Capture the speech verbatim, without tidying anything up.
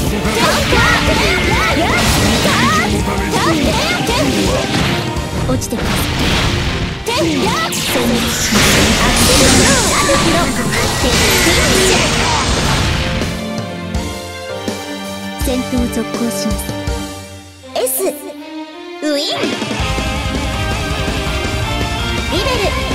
落ちてください。手やっアクセルスローアルフロティンジャー戦闘続行します。 S ウィンリベル